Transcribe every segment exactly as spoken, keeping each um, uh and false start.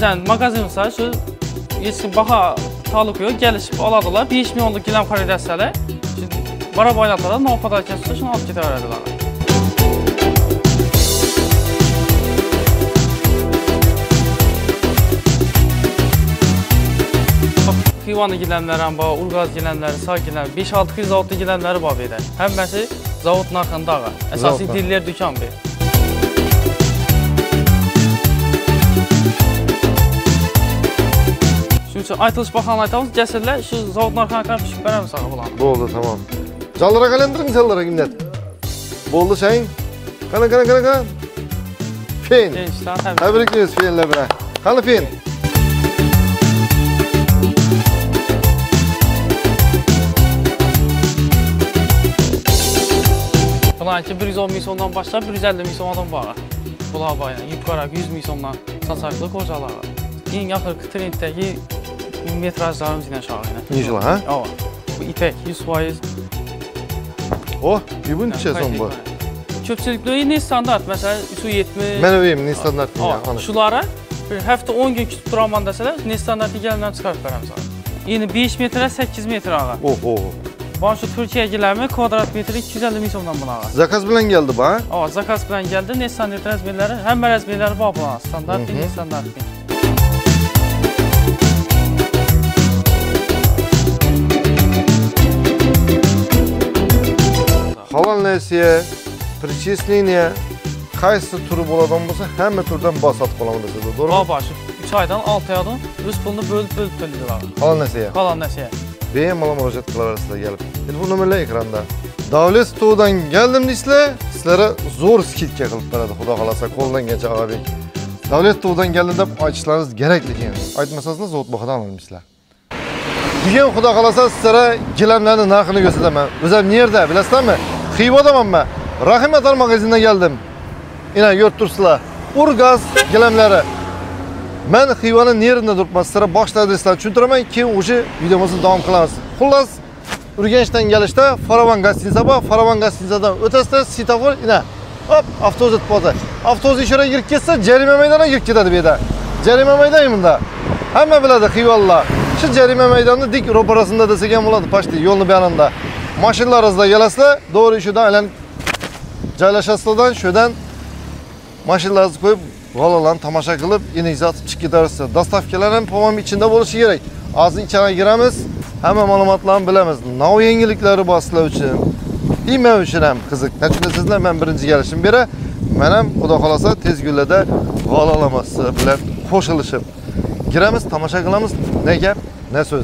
bizden magazinimizde şu eski baha talık yok, gelişip aladılar. beş milyonluk gilam xarid etseler, bara baylatlar, ne kadar kesiyor, şunu alıp gidiyorlar. Xivanı giləmlərin var, Urgaz giləmləri, Sağ giləmləri, beş altı zavodlu giləmləri var belə. Həmməsi zavod narxında ağa. Əsası dillər dükan bir. Çünki aytılış baxan aytamız gəlsirlər, şu zavod narxına qədər pişik bərəmi sağa bulanır. Boldu, tamam. Canlara qalendirin canlara imnet. Boldu şeyin. Qalan, qalan, qalan, qalan. Fen. Təbrikliyiz fenlə birə. Qalı fen. Ki bir yüz on milyondan başlar, bir yüz əlli milyondan bağa. Bulağa bayına, yukarı yüz milyondan saçaqlı qocalara. En yaxırki trenddəki metrajlarımız ilə şahına. Necə ha? O, bu ipək yüz faiz. Oh, bir bunun içəsən bu. Köpçülüklüyü ne standart? Məsələn, üç yüz yetmiş. Mən öveyim, ne standart? Şulara bir həftə on gün kütüb duramam desələr, ne standartı gəlmdən çıxarıb verəm sana. Yəni beş metrə səkkiz metr ağa. Oh, oh. Bana şu Türkiye'ye gelme kvadrat metri iki yüz əlli milyondan buna var. Zakaz bilen geldi ba? Evet, zakaz bilen geldi. Nissan rezmerleri, hem rezmerleri var buna. Standart değil, standart değil. Halal nesiye, prичисление, kaysı turu boladan olsa həmmə turdan basat qolamıdır. Doğru mu? Var başı. üç aydan altı aydan öz pulunu bölüp bölüp bölüyorlar. Halal nesiye? Halal nesiye. Benim mala müracaat kılarsınız gelip. Telefon nömerler ekranda. Davlet stoğundan geldim sizlere. Sizlere zor skidke kılıp beradı. Xuda kalasa koldan geçe abi. Davlet stoğundan geldim de açışlarınız gerekli ki. Aytmasanız da zot bakıdan alın sizler. Bugün Xuda kalasa sizlere gilemlerin narxını gösteremem. Özüm nerede bilesiniz mi? Xivadaman ben. Rahim Atar magazinden geldim. Yine yurttursuzlar. Urgaz gilemleri. Ben Xivanın yerinde durmaz sıra başta adresler çüntüremem ki ucu videomuzun devam kılamaz. Xullas Urgenç'ten gelişte Faravan Gastinsa var. Faravan Gastinsa'dan ötesinde sitafor yine hop avtoz et bazı. Avtoz işe girip gitse cerime meydana girip giderdi bir de. Cerime meydanında. Hemen biledi Xivanla. Şu cerime meydanında dik rop arasında deseken buladı paştı yolunu beyanında. Maşinler arasında gelesle doğru işiden elen caylaşasıdan şöden maşinler arası koyup Valalan tamaşa kılıp yine izah atıp çık giderse. Dastavkelerin pomam içinde oluşu gerek. Ağzın içine giremiz, hemen malumatlarını bilemiz. Nav yenilikleri basılı için. İyme için hem kızık. Neçinde sizinle ben birinci gelişim biri. Benim Xuda kalasa tez güllede valalaması bilen koşuluşum. Giremiz, tamaşa kılamiz. Ne gap, ne söz.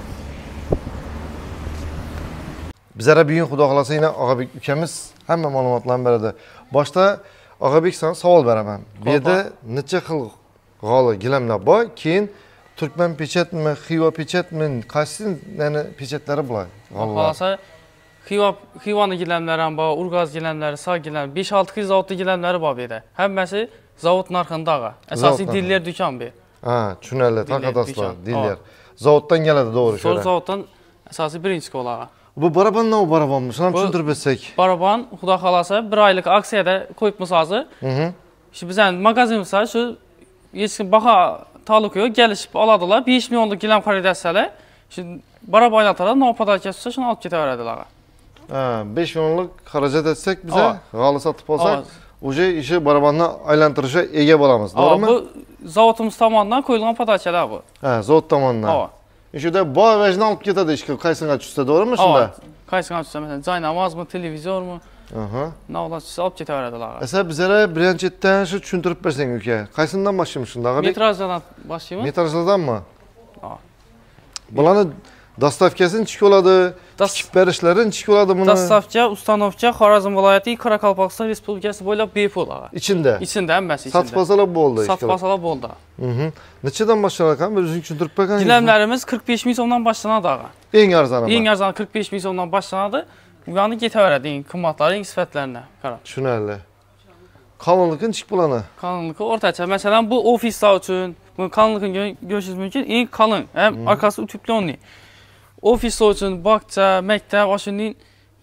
Bizlere bir gün Xuda kalasa yine Ağabey ülkemiz hemen malumatlarını verdi. Başta Ağabey sana savol beraman. Bu yerda necha xil g'oli gilamlar bor? Keyin Turkmen pechatmi, Xiva pechatmi, qaysi yani pechatlari bor? Xolasa Xiva Xivani gilamlari ham bor, Urgaz gilamlari, Sağ gilamlari, besh olti zavodli gilamlari bor bu yerda. Hammasi zavod narxında ağa. Asosiy dillar dükan bu. Ha, tushunarli, taqadaslar, dillar. Zavoddan keladi, to'g'ri shunday. Zavoddan asosiy birinchi qo'l ağa. Bu baraban ne o barabanmı? Şuna tushuntirib bersak. Baraban Xudo xolasa bir oylik aksiyada qo'yibmiz hozir. Mhm. Shu bizning magazinimizda shu hech kim baho ta'lluq yo'q, kelishib oladilar. besh milyonlik gilam xarid etsalar, shu barabaylatlar nopadar kelsa shuni olib ketaveradilar. Ha, besh milyonlik xarajat etsak bize g'oli sotib olsak, o'sha ishi barabanni aylantirishga ega bo'lamiz, to'g'rimi? Bu zavodimiz tomonidan qo'yilgan podachalar bu. Ha, zavod tomonidan. Şurada bu vajni olib ketadi ishga, qaysiga tushsa, to'g'rimi shunda? Qaysiga tushsa, masalan, joy namozmi, televizormi? Aha. Navlat tushsa olib ketaveradilar. Esa bizlara birinchidan shu tushuntirib bersang uka. Qaysidan boshlaymiz shunda, Ag'abek? Metrajdan boshlaymiz. Metrajlardanmi? Ha. Bularni dastavkasi nechik bo'ladi? Tikib berishlari nechik bo'ladi buni? Dastavka, ustanovka Xorazm viloyati, Qoraqalpog'iston Respublikasi bo'ylab bepul ağa. İçində? İçində, hammasi içində. Satmasalar bo'ldi. Satmasalar bo'ldi. Mhm. Nechadan boshlanadi ekan? Bir o'zing tushuntirib bergan. Gilamlarimiz qirq besh ming so'mdan boshlanadi ağa. Eng arzoni. Eng arzoni qirq besh ming so'mdan boshlanadi. Buni ketaveradi eng qimmatlari, eng sifatlarına qarab. Tushunarli. Qalınlığı nechik bo'ladi? Qalınlığı o'rtacha. Masalan, bu ofislar uchun, bu qalınlığını ko'rishingiz mumkin. Eng qalin, ham orqasi tüplonli. Ofislar uchun bog'cha, maktab, o'shanning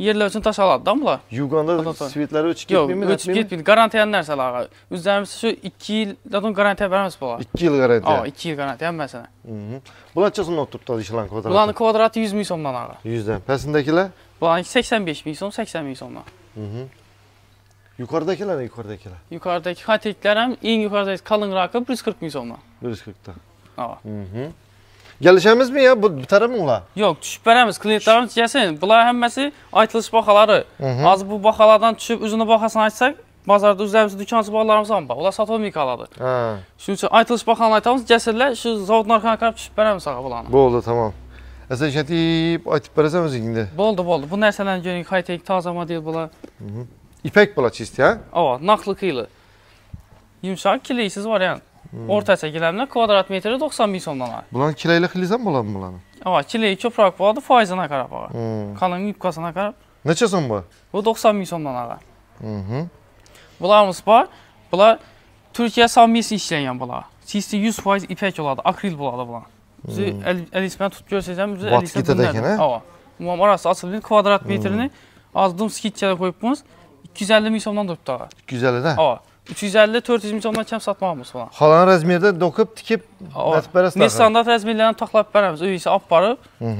yerler üçün daş aladı da bunlar. Yuganda svetleri uçup Yox, gitmeyeyim mi? uçup gitmeydi. Garantiyan nərsələr ağa. Üzərimiz şu iki ildən garantiya verməz bunlar. iki yıl garantiya? Aa, iki yıl garantiya məsələn. Bunlar çasın oturtdu işlən kvadratı? Bunların kvadratı yüz min somdan ağa. yüzdən. Pəsindekiler? Bunların seksen beş min som, seksen min somdan. Yukarıdakiler ne yukarıdakiler? Yukarıdaki hateklərim, en yukarıdaki kalın rakı bir yüz kırk min somdan. bir yüz kırkta. Aa. Gelişemiz mi ya? Bu biter mi ula? Yox, düşüb verəmiz. Klientlərimiz gəlsin. Bunlar həmməsi aytılış baxaları. Az bu baxalardan düşüb üzünü baxasını açsaq, bazarda üzərimizdə dükancı bağlarımız var mı? Onlar satılır mikalıdır. Ha. Şunun üçün aytılış baxanlar aytamız gəlsirlər, şu zavodun arxana qarab düşüb verəmiz ağa bulanı. Bu oldu, tamam. Əsən şətib aytıb verəsəmiz indi? Bu oldu, bu oldu. Bu nərsələrini görün, high-tech, taza model bunlar. İpək bula çisti, ha? Ava, naqlı qıyılı. Yumuşaq, kileysiz var yəni. Orta çəkiləmlə kvadrat metri doxsan min somdan var. Bunların kileyli xilizən bulan mı bulanı? Ava, kileyi köprək buladı, faizına qarab ağa. Kalın yupkasına qarab. Neçə son bu? Bu doxsan min somdan ağa. Bunlarımız var. Bunlar Türkiyə samimiyesi işləyən bunlar. Çisti yüz faiz ipək oladı, akril buladı bunlar. Bizi əl isməni tut görsəcəm, bizi əl isməni bunlardır. Ava. Umam arası açılır, kvadrat metrini azdım skitçədə qoyubumuz. iki yüz əlli min somdan durdu ağa. iki yüz əlli də? Ava. üç yüz əlli dörd yüz min somdan kəm satmağımız falan. Xalanın rəzmirdə dokub, tikib, nətbərəs taxır. Standart rəzmirlərini taxlab bərəmiz. Öyüysə aparıb,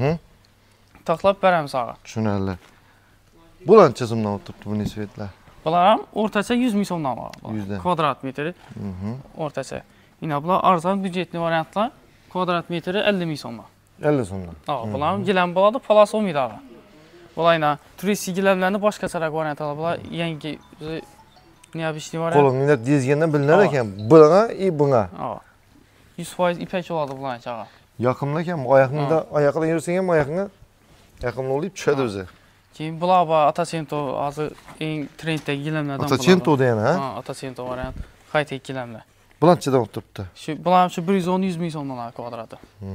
taxlab bərəmiz ağa. Şunərli. Bulan çözümdən oturdu bu nisvetlər? Bunlar ortaça yüz min somdan var. Kvadrat metri. Ortaça. Yine bunlar arzan büdcetli variantlar. Kvadrat metri əlli min somdan. əlli somdan. Bunların gilən buladı, palas olmaydı ağa. Bunlar yine turist giləmlərini başqa çaraq variantlar. Bunlar yengi niyə bir şey var ya? Kolun yine dizgəndən bilinərəkən buna, i buna. yüz faiz ipək oladı bunların ağa. Yaxımlıyken ayağında, ayaqla yürüsən ayağına yaxımlı olub düşədi özü. Ki bunlar var, Atacento azı en trenddə giləmlərdən bunlar. Atacento da yəni, ha? Atacento variant, high-tech giləmlər. Bunlar neçədən oturubdu? Bunlar şu bir yüz on yüz min somdan kvadratı.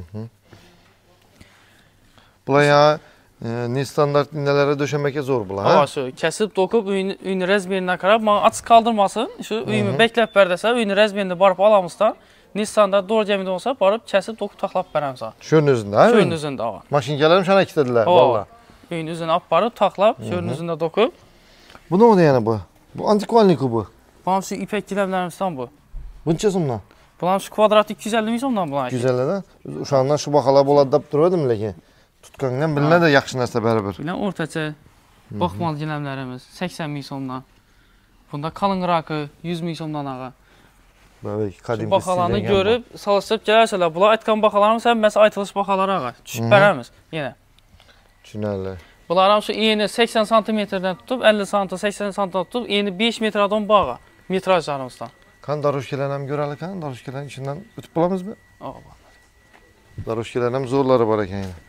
Bunlar ya ne standart inələrə döşəməkə zor bunlar, ha? Ava şu, kəsib, dokub, öyünü rəzmerindən qarab, mənə açıq qaldırmasın. Şu öyümü bəkləb bərdəsə, öyünü rəzmerində barıb alamızdan, ne standart doğru gəmində olsa, barıb kəsib, dokub, taxlab bərəmizə. Şörün özündə, ha? Şörün özündə, ava. Maşinkələrim şana ikidədirlər, valla. Öyünü üzünə aparıb, taxlab, şörün üzündə dokub. Bu ne oldu yəni bu? Bu antikvalniku bu? Bunlar şu ipək giləmlərimizdən bu. Bu neçə somdan? Bunlar şu kvadratı iki yüz əlli min somdan bunlar. iki yüz əllidən? Uşağından şu baxalar boladab dururdu mu ki? Tutqandan bilinə də yaxşı nəsə bərabər. Bilən ortaca baxmalı giləmlərimiz səksən min somdan. Bunda kalın rakı yüz min somdan ağa. Böyle kadim baxalarını görüb, salışıb gələrsələr. Bunlar aytqan baxalarımız həm məsəl aytılış baxaları ağa. Düşüb bərəmiz yenə. Tünəlli. Bunlar şu eni səksən santimetrdən tutub, əlli santim, səksən santim tutub, eni beş metradan bağa metrajlarımızdan. Kan daroşkelerinem görəli kan, daroşkelerin içindən ötüb bulamız mı? Ağa. Daroşkelerim zorları var eken yine.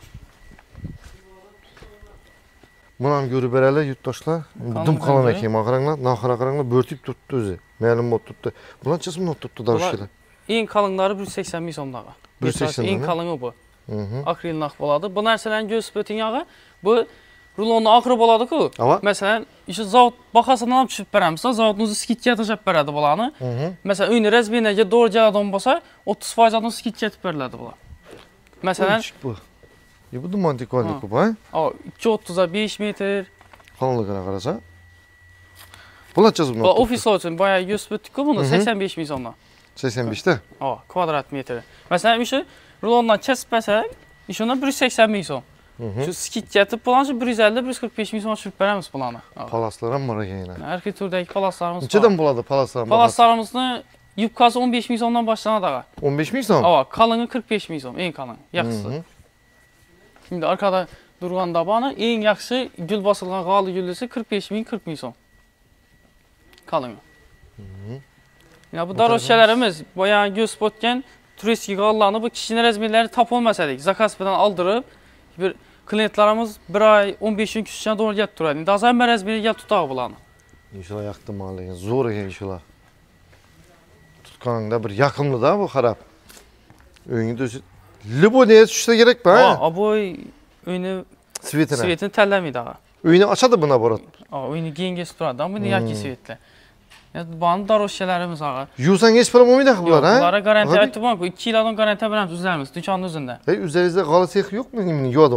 Bunam görüb ərəli yurttaşlar. Dım qalan əkeyim ağıranlar, naxır-ağıranlar börtüb tutdu özü. Məlim mod tutdu. Bunlar çəsim mod tutdu daroşkeler. En kalınları bir yüz səksən min somdan ağa. bir yüz səksən min? En kalını bu. Akril naq boladı. Bu nərsələrin göz spötün yağı, bu rulonun axırı boladı ki, məsələn, işi zavod baxasından düşüb bərəmizsə, zavodunuzu skitkiyə təcəb bərədi bulanı. Məsələn, öyünü rəzbiyinə doğru gəl adam basa, otuz faiz adam skitkiyə tüb bərlədi bula. Məsələn, bu. Bu da mantikvalnik bu, ha? iki yüz otuz'a beş metr. Kanlı qara qarasa. Bunlar çözüm notdu. Ofislər üçün bayağı göz spötük ki, bunu səksən beş min somdan. səksən beşdə? Kvadrat metri. Məsələn, işi rulondan kəsib bəsək, işi ondan bir yüz səksən min som. Şu skit gətirib bulanı bir yüz əlli bir yüz qırx beş min som şüb bərəmiz bulanı. Palaslarım var yenə. Hər ki turdakı palaslarımız var. Neçədən buladı palaslarım? Palaslarımızın yubkası on beş min somdan başlanadı ağa. on beş min som? Ava, kalını qırx beş min som, en kalın, yaxşısı. Şimdi arkada durğan dabanı, en yaxşı gül basılğan qalı güllüsü qırx beş min qırx min som. Kalını. Yine bu daroşkelərimiz, bayağı göz spotken turistki qallarını bu kişinin rəzmirləri tap olmasaydık. Zakaspedən aldırıb, bir klientlarımız bir ay on beş gün küçükdən doğru gəlib duraydı. İndi azar mən rəzmiri gəl tutaq bulanı. İnşallah yaxdı malı, zor eken inşallah. Tutqanında bir yakımlı da bu xarab. Öyünü dözü. Libo neye düşsə gerek be ha? Aa, bu öyünü Svetine. Svetini təlləmiydi ağa. Öyünü açadı buna borat. Aa, öyünü gengesi duradı ama niyaki svetli. Banı daroşkelərimiz ağa. Yusan geç param olmaydı ki bunlar ha? Bunlara garanti aytdı bana ki iki il adam garanti verəmiz üzərimiz, dükkanın üzündə. Hey, üzərinizdə qalı sex yok mu? Yuvadı onu.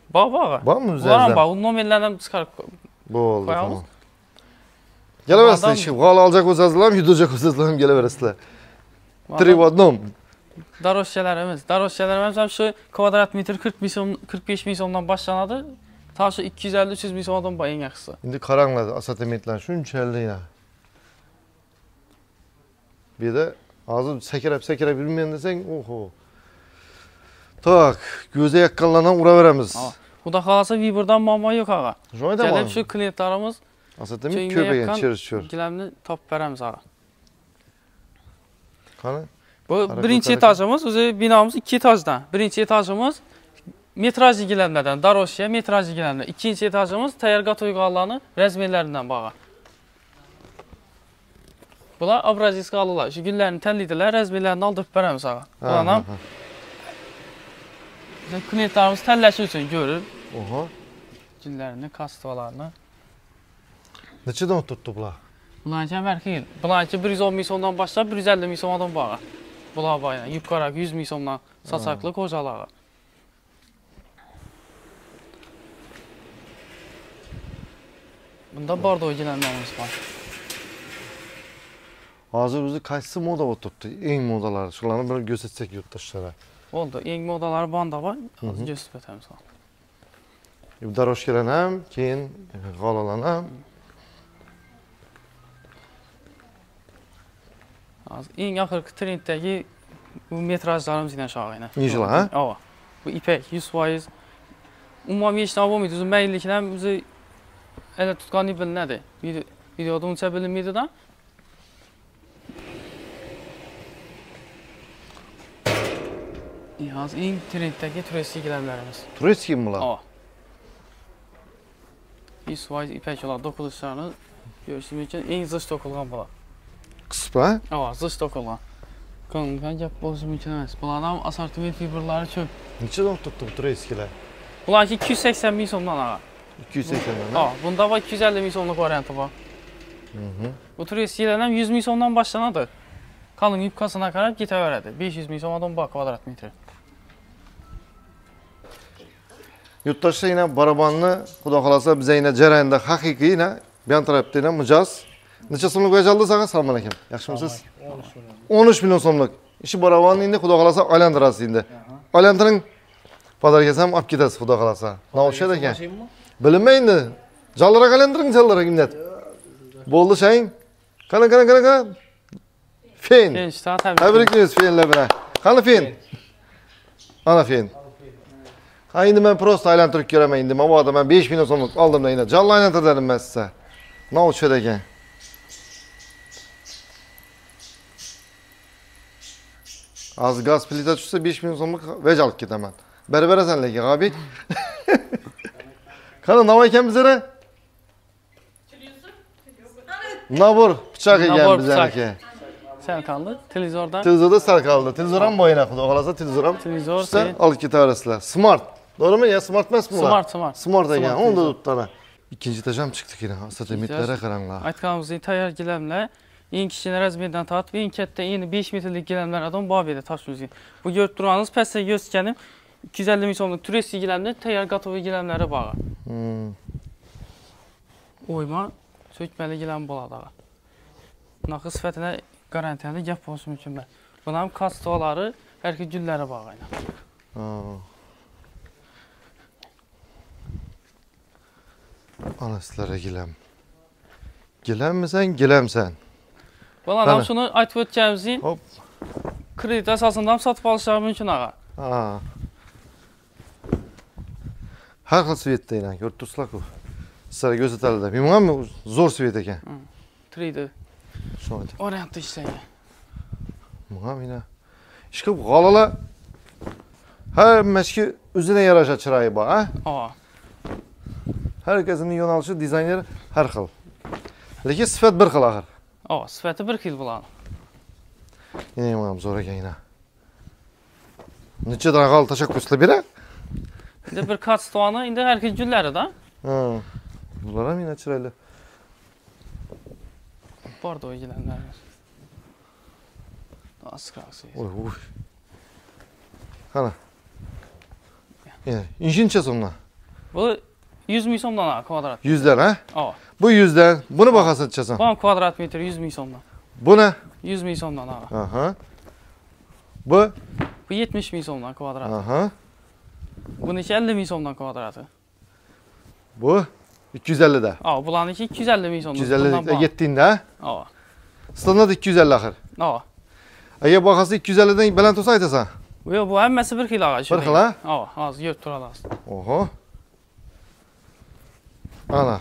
Bak bak. Var mı Bunlar üzerinde? bak, o nomerlerden çıkarıp Bu oldu koyamız. tamam. Geleversiniz Adam- işte. Gal alacak özazılam, yudacak özazılam geleversiniz. Tri v одном. Daroşçelerimiz. Daroşçelerimiz hem şu kvadrat metr kırk milyon, kırk beş milyondan başlanadı. Ta şu iki yüz elli üç yüz milyondan bayın yakısı. Şimdi karanladı asatemetler şunçalı ya. Bir de ağzı sekerep sekerep bilmeyen desen oho. Tak, göze yakkanlanan ura veremiz. Aa, bu da kalasa Viber'dan mama yok ağa. Şöyle de Gelip var. şu klientlarımız Asatemet köpeğin çırış çır. gilemni top veremiz ağa. Kanı? Bu Hareket, birinci hareket. etajımız, özü binamız iki etajdan. Birinci etajımız metrajlı gilemlerden, daroşya metrajlı gilemler. İkinci etajımız təyərqat uyğalarını rəzmələrindən bağa. Bunlar abrazisk alılar. Şu güllərini təllidilər, rəzmələrini aldırıb verəmiz ağa. Bunlarla klientlarımız təlləşi üçün görür. Oha. Güllərini, kastovalarını. Neçədən tuttu bula? Bunlarınki fərqi. Bunlarınki bir yüz on milyondan başlayıb bir yüz elli milyondan bağa. Bunlar bayına yuqarı yüz milyondan saçaqlı qocalar. Bunda bordo giləmlərimiz var. Hazır bizi kaçsı moda oturttu? En modalar. Şularını böyle göstersek yurttaşlara. Oldu. Eng modalar banda var. Az göstərib etəmiz. Bu daroş gelenem, keyin galalanam. Az eng axırki trenddəki bu metrajlarımız ilə aşağı ilə. Necələr, hə? Ava. Bu ipək yüz faiz. Umumi heç nə olmaydı. Bizim məyilliklə bizi elə tutqan ibil nədir? Video, videoda unça bilinmiydi da. Az eng trenddəki turistik giləmlərimiz. Turist kim bunlar? Ava. yüz faiz ipək olan dokunuşlarını görürsünüz üçün eng zış tokulğan bunlar. Kıspa? Ava, zış tokulğan. Qanunkan gəp olması mümkün emas. Bunlardan asortiment fiberları çox. Neçədən tuttu bu turistkiler? Bunlar iki yüz səksən milyondan ağa. iki yüz seksen. Aa, bunda var iki yüz elli milyonluq variantı var. Hı hı. Bu turist yilənəm yüz milyondan başlanadır. Kalın yubkasına qarab getə verədir. beş yüz milyondan bak kvadrat metri. Yurttaşta yine barabanlı, Xudo kalasa bize yine cerayında hakiki yine bir yan tarafta yine mıcaz. Neçə somluq vəcaldı sağa? Salam aleyküm. Yaxşımısınız? on üç milyon somluq. İşi barabanlı indi Xudo kalasa alyandırası indi. Alyandırın pazar kesem ap gidəsiz Xudo kalasa. Ne oluşa da eken? Bilinmeyindi. Callara alyandırın callara imnet. Boldu şeyin. Kana kana kana kana. Fen. Genç daha təbii ki. Təbrikliyiz fenle bine. Kanı fen. Ana fen. Ha indi ben prosto aylantırık göremem indi. Bu adam ben beş milyon somluq aldım da yine. Canlı aylantır dedim ben size. Ne oldu şöyle eken? Az gaz plita düşse beş milyon somluq vecalık git hemen. Berbere senle ki abi. Kanı ne var bize ne? Nabur bıçak eken Nabur bize bıçak. ki. Sen kaldı. Televizordan. Televizorda sar kaldı. Televizora mı boyuna kudu? Okalasa televizoram. Televizor. İşte şey- al iki arasıyla. Smart. Doğru mu ya? Smart mı? Smart, smart. Smart eken. Smart Onu da televizor. tuttana. İkinci taşam çıktık yine. Asatemitlere karanlığa. Aytqanımızı təyər giləmlə eng kiçik rəzmdən tat və eng katta eni beş metrlik giləmlər adam bu abidə taşıyır. Bu görüb duranız pəssə göstərənim iki yüz elli milyonluq turist giləmlər təyər qatovi giləmlərə bağı. Hmm. Oyma sökməli giləm boladağı. Naxı sifətinə qarantiyəli gəp olsun mümkün bə. Bunların kastovaları hər ki güllərə bağı ilə. Anasılara gilem. Gilem mi sen? Gilem sen. Bunlar Bəli. şunu aytıb ötkəmizin Hop. kredit əsasından satıb alışları mümkün ağa. Ha. Her xil svetdə yine. Görüb dursulaq bu. Sizlere göstərəli də. Bilməm mi? Zor svet eken. üç D Şuna da. variantda işləyir. Bilməm yine. İşte bu qalala her meşki üzerine yaraşa çırayı ba. Ha? Ağa. Herkesin yönəlişi, dizayneri hər xil. Lakin sifət bir xil axır. Ağa, sifəti bir xil bulan. Yine imam zor ekan yine. Neçə dənə qal təşəkküslə birə? İndi bir kat stoğanı, indi hər ki gülləri da. Ha. Bunlara mı yine çıraylı? Bordo gilənlər. Daha sıqraqsı. Oy oy. Hana. Yine inşin çə sonuna. Bu yüz ming so'mdan ha kvadrat. yüzden ha? Ava. Bu yüzden. Bunu bakasın çasan. Bu kvadrat metr yüz ming so'mdan. Bu ne? yüz ming so'mdan ava. Aha. Bu? Bu yetmish ming so'mdan kvadrat. Aha. Buniki ellik ming so'mdan kvadratı. Bu? iki yüz elli de. Ava, bularniki ikki yuz ellik ming so'mdan. iki yüz elli de gittiğinde ha? Ava. Standart iki yüz elli ahir. Ava. Eğer bakası iki yüz elliden baland olsa aytasan. Yo, bu hammasi bir xil ağa. Bir xil ha? Ava, hozir yurib turamiz. Oho. Ana.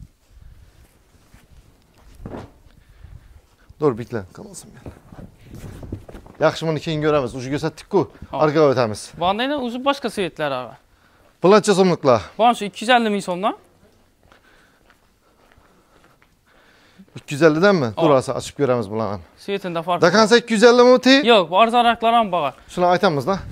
Dur bekle, kalmasın ben. Yaxshi buni keyin ko'ramiz. Uje ko'rsatdik-ku. Arqaga o'tamiz. Bu anda yana o'zi boshqa svetlar ağa. Bularcha so'mliklar. Bu shu ikki yuz ellik ming so'mdan. ikki yuz ellidan mi? Dur asa açıp ko'ramiz bularni. Svetinde fark. Dakansa ikki yuz elli mi ti? Yo'q, bu arzonroqlar ham bor. Shuni aytamiz da.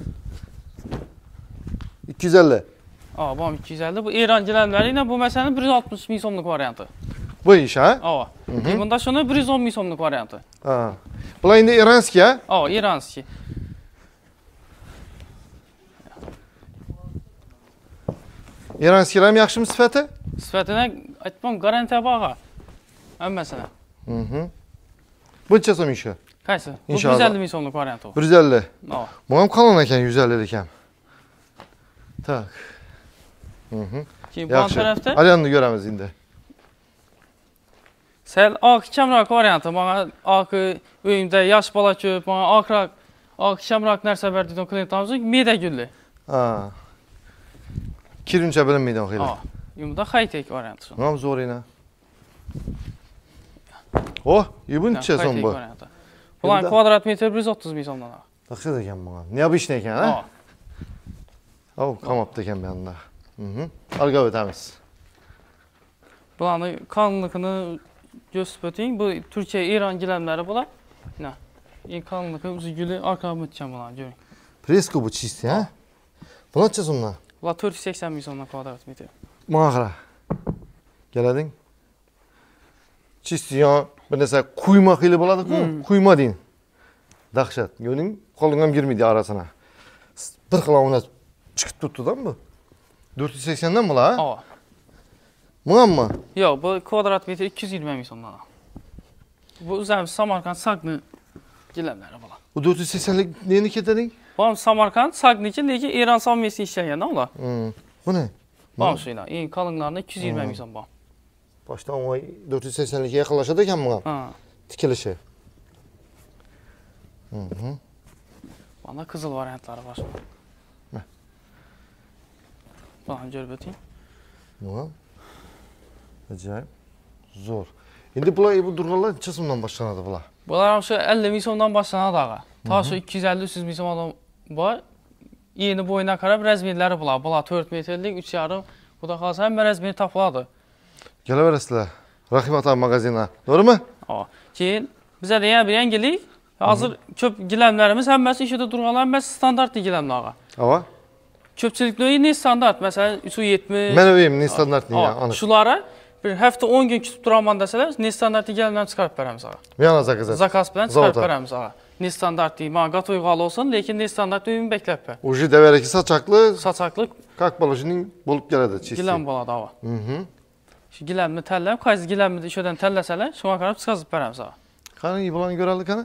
ikki yuz elli. Aa, bu ikki yuz ellik. Bu Eron gilamlari, bu masalan bir yuz oltmish ming so'mlik varianti. Bu ish ha? Ava. Bunda shuni bir yuz o'n ming so'mlik varianti. Ha. Bular endi iranskiy ha? Ava, iranskiy. Iranskiy ham yaxshimi sifati? Sifatidan aytmam, garantiya bor. Hammasini. Mhm. Buncha so'm ishi? Qaysi? Bu İnşallah. bir yuz ellik ming so'mlik varianti. bir yuz elli. Ava. Bu ham qalin ekan yuz ellik ham. Tak. Mhm. Keyin bu tarafda Alyonni ko'ramiz endi. sal oq kamroq varianti. Menga oq uyimda yosh bola ko'p, menga oqroq, oq kamroq narsa ber degan klientimiz meda gulli. Ha. Kirincha bilinmaydi xeyli. Ha. Bunda high-tech varianti shu. Ham zo'rina. Oh, buncha so'm bu. Bular kvadrat metr bir yuz o'ttiz ming so'mdan. Dahshat ekan bunga. Neobычный ekan, ha? Ha. Oh, qamabdi ekan bu yoqda. Mhm. Arqaga o'tamiz. Bularni qalinligini ko'rsatib o'ting. Bu Turkiya, Eron gilamlari bular. Mana. Eng qalinligi uzuguli orqaga o'tgan bular, ko'ring. Presko bu чистый, ha? Bularcha so'mdan? Bular to'rt yuz sakson ming so'mdan kvadrat metr. Mana qara. Kelading? Чистый yo, bir narsa quyma xili bo'ladi-ku, quyma deyin. Dahshat. Yo'ning qo'ling ham girmaydi arasına. Bir xil o'ynab chiqib turibdi-da bu. to'rt yuz sakson dan bular, ha? Ha. Bunami? Yo'q, bu kvadrat metr ikki yuz yigirma ming so'mdan. Bu o'zimiz Samarqand Sagni gilamlari bular. Bu to'rt yuz saksonlik neni ketading? Bu ham Samarqand Sagniki, lekin Eron somyasida ishlagan ular. Hmm. Bu ne? Bu ham shuylar. Eng qalinlarini ikki yuz yigirma ming so'm bor. Boshdan voy to'rt yuz saksonlikka yaqinlashadi ekan bunga. Ha. Tikilishi. Mhm. Bunda qizil variantlari bor. Bana ko'rib o'ting. Nima? Ajoyib. Zo'r. Endi bular bu durg'alar necha so'mdan boshlanadi bular? Bular ham shu ellik ming so'mdan boshlanadi ağa. Ta shu ikki yuz ellik uch yuz ming so'mdan bor. Yeni boyuna qarab razmerlari bular. Bular to'rt metrlik, uch yarim. Xudo xolasa hamma razmer topiladi. Kelaverasizlar. Rahim ota magazini. To'g'rimi? Ha. Keyin bizda yana bir yangilik. Hozir ko'p gilamlarimiz hammasi ishida turganlar, hammasi standartli gilamlar ağa. Ava? Ko'pchiliklar ne standart, masalan uch yuz yetmish. Meni uyim ne standartli ya, aniq. Shulara bir hafta o'n kun kutib turaman desalar, ne standartli gilamlarni chiqarib beramiz ağa. Yana zakaz. Zakaz bilan chiqarib beramiz ağa. Ne standartli, mana gatoy qol olsin, lekin ne standartli uyim beklab ber. Uje devereki saçaklı, Saçaqli kak balışının bolup geladi çisti. gilam bo'ladi ağa. Mhm. Shu gilamni tanlab, qaysi gilamni ishodan tanlasalar, shunga qarab chiqazib beramiz ağa. Qani bularni ko'raylik qani?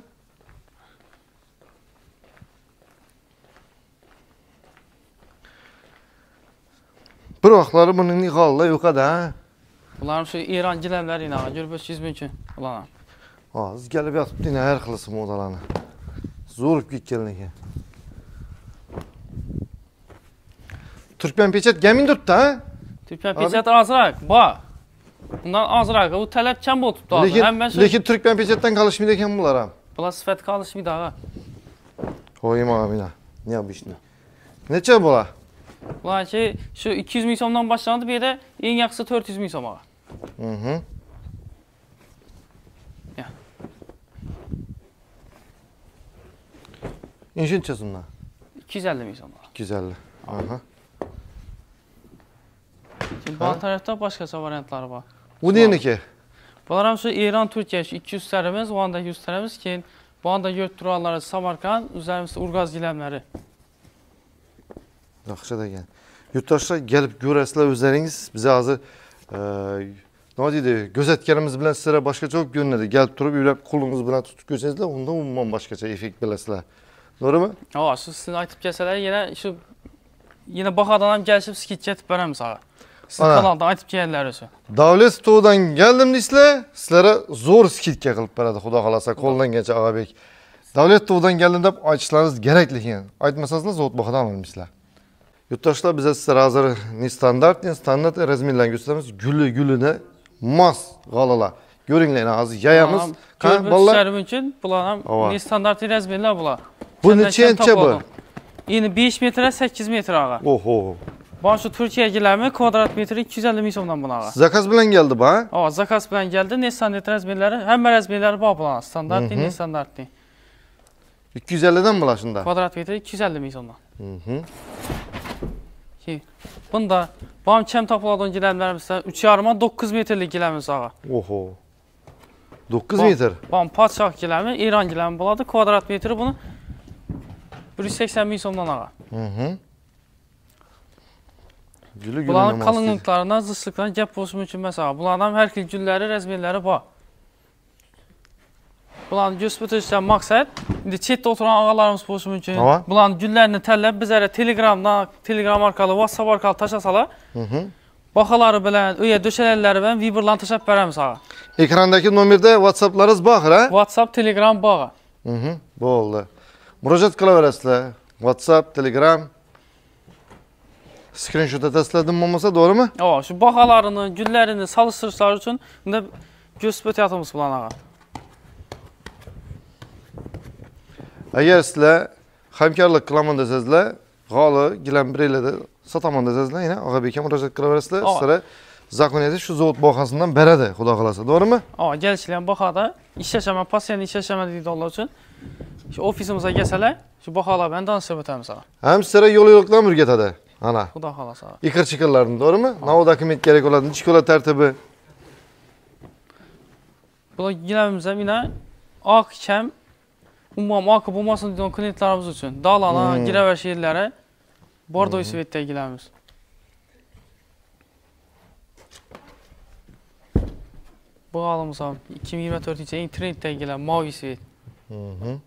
Bir vaqtlari buning niholda yo'q-da. Bular shu Eron gilamlari ağa, ko'rib o'tishingiz mumkin. Bular. Hozir kelib yotibdi, har xilisi modalarni. Zo'r ketgan ekan. Turkmen pechat gamin turibdi, ha? Turkmen pechat azroq, bor. Bundan azroq, u talab kam bo'lib turibdi hozir. Lekin lekin Turkmen pechatdan qolishmaydi ekan bular ham. Bular sifat qolishmaydi ağa. Qo'yim amina. Ne yapıştın? Necha bular? Bular ki şu ikki yuz ming so'mdan boshlanadi, bu yerda eng yaxshisi to'rt yuz ming so'm ağa. Mhm. Ya. Inşincha so'mdan? ikki yuz ellik ming so'm ağa. ikki yuz ellik. Aha. Şimdi bu tarafta boshqacha variantlari bor. Bu neniki? Bular ham shu Eron, Turkiya shu ikki yuz tarimiz, bu anda yuz tarimiz, keyin bu anda ko'rib turganlari Samarqand, o'zimiz Urgaz gilamlari. Yaxshi ekan. Yurttaşlar gelip görəsizlər özləriniz. Bizə hazır e, ne deydi? Gözetkenimiz bilen sizlere başka çok görünedi. Gelip durup öyle kolunuz bilen tutup görseniz onda umman başkaça efekt bilesizler. Doğru mu? Aa, şu sizin aytıp gəlsələr, yine şu yine baxadan hem gəlişib skit getib verəm sağa. Sizin Ana. kanalda aytıp gəlirlər özü. Davlet Stoğ'dan geldim disle, sizlere zor skitke kılıp veradi. Xuda kalasa koldan geçe ağabey. Davlet Stoğ'dan geldim de açıklarınız gerekli yani. Aytmasanız zot baxadan almışlar. Yurttaşlar bize sizlere hazır ne standart ne standart razmirlen gösterimiz gülü gülüne mas qalalar. Görünleyin ağzı yayamız. Görmüşlər mümkün. Bunlar ne standart razmirlər bunlar. Bu neçə ençə bu? Yine beş metre sekiz metre ağa. Oho. Bana şu Türkiye giləmi kvadrat metri iki yüz elli min somdan buna ağa. Zakaz bilen geldi bu ha? Aa, zakaz bilen geldi. Ne standart razmirləri? Həmmə razmirləri var bunlar. Standart ne standart ne. iki yüz elliden bulaşında. Kvadrat metri iki yüz elli min somdan. Hı hı. Ki, bunda bana kem tapıladığın giləmlərimizdə üç yarıma doqquz metrlik giləmiz ağa. Oho. dokuz metre. Bana padşah giləmi, İran giləmi buladı. Kvadrat metri bunu bir yüz seksen min somdan ağa. Hı hı. Gülü gülü Bunların kalınlıklarından, zıslıklarından gəp bolsun mümkün mesela. Bunlardan hər kil gülləri, rəzmirləri var. Bunların göstərişdən maksat, indi chatdə oturan ağalarımız bolsun mümkün. Bunların güllərini təlləb bizlərə Telegramdan, Telegram arkalı, WhatsApp arkalı taşa sala. Hı hı. Baxaları bilən, öyə döşələrləri bilən Viber'lan taşap verəm sağa. Ekrandaki nomerde WhatsApp'larınız bakır ha? WhatsApp, Telegram bağı. Hı hı. Bu oldu. Müracaat kılaverasizlar. WhatsApp, Telegram. Screenshot etasizlardan olmasa doğru mu? O, şu baxalarını, güllərini salıştırışlar üçün indi göstəriyyatımız bulan ağa. Eğer sizler hamkarlık kılaman desezler, galı, gilen bireyle de sataman desezler yine ağabeyke müracaat kılaverasizlar. Sizlere zakoniyeti şu zavod baxasından beredi, xuda qalasa, doğru mu? O, gəlişləyən baxada işləşəmə, pasiyanın işləşəmə dediyi onlar üçün şu ofisimize gəlsələr, şu baxalar ben danışıb ötəm sağa. Hem sizlere yol yolukla mürget hadi. Ana. Xuda qalasa. Yıkır çıkırlarını, doğru mu? Ne o dokument gerek oladın, çikola tertibi. Bula giləmimizə yine ağ kəm, umam akıb olmasın deyilən klientlərimiz üçün. Dağlana, hmm. girəvər şehirlərə, Bordoy hmm. Svetdə giləmiz. Bu alımıza iki min iyirmi dörd üçün internetdə gələn Mavi Svet. Hı hı.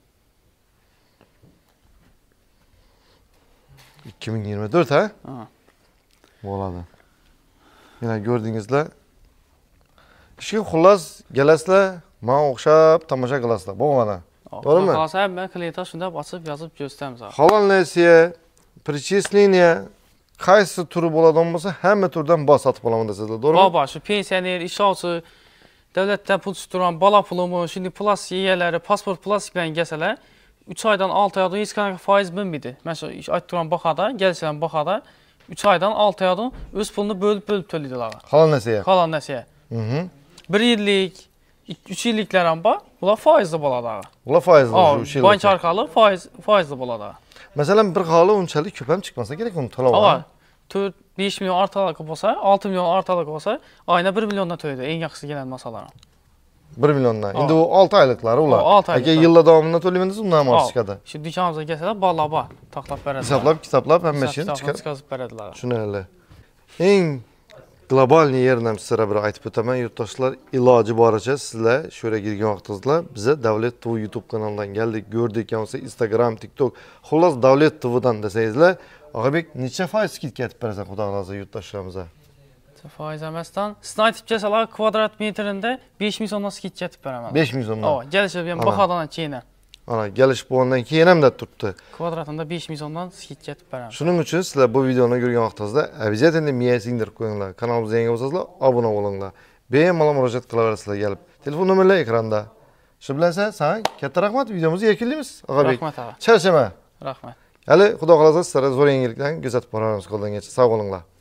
iki bin yirmi dört ha? Aha. Bu oladı. Yine gördüğünüzle işe xullas gələsizlər, bana oxşab tamaşa qılasızlar. Bu bana. Doğru mu? Qalasa mən klientə şunda açıb yazıb göstərim sizə. Halal nəsiyə, prичисление, qaysı turu boladan olmasa həmmə turdan bas satıb alamandasınızlar. Doğru mu? Baba, şu pensioner, iş alçı, devletdən pul tuturan, bala pulumu, şimdi plus yiyələri, pasport plus ilə gəlsələr, üç aydan altı aydan heç qədər faiz bilmirdi. Məsələn, iş aytdıran baxada, gəlsələn baxada, üç aydan altı aydan öz pulunu bölüb-bölüb töləyirdilər. Halal nəsiyə? Halal nəsiyə. Mhm. bir illik, üç illiklərən bax, bunlar faizli bolalar. Bunlar faizli olur, üç illik. Bank arkalı faiz faizli bolalar. Məsələn, bir xalı unçəli köpəm çıxmasa gerek onu tala var. dörd beş milyon artalıq olsa, altı milyon artalıq olsa, ayına bir milyondan tölədir ən yaxşısı gələn masalara. bir milyondan. İndi o altı aylıkları olar. altı aylıqlar. Əgər yılda davamında töləməniz ondan mı çıxadı? Şimdi dükanımıza gəlsələr ballaba taxlab bərədilər. Hesablab, kitablab həmmə şeyini çıxar. Çıxazıb bərədilər. Şunəli. Ən global yerlə sizlərə bir aytıb ötəmən yurttaşlar ilacı barəçə sizlər şöyle girgən vaxtınızda bizə Davlet T V YouTube kanalından gəldik, gördük, yalnızca Instagram, TikTok, xullas Davlet T V-dan desəyizlər, ağabey neçə faiz skit getib bərəsən xudağınızda yurttaşlarımıza? Faiz əməsdən. Sizin aytıb gəlsələr kvadrat metrində beş min somdan skit getib bərəmən. beş min somdan? O, gəlişib, yəni baxadan keyinə. Ana, gəliş bu ondan ki yenəm də tutdu. Kvadratında beş min somdan skit getib bərəmən. Şunun üçün sizlər bu videonu görgən vaxtınızda əvziyyətində miyəsi indirib qoyunlar. Kanalımıza yeni olsazlar, abunə olunlar. Beyin mala müracaat qılaverasizlər gəlib. Telefon nömrələr ekranda. Şu bilənsə, sən kəttə rəhmət videomuzu yekildimiz. Ağabey. Rəhmət ağa. Çərşəmə. Rəhmət. Həli xuda qalasa sizlərə zor yeniliklərini gözətib bararımız qoldan geçir. Sağ olunlar.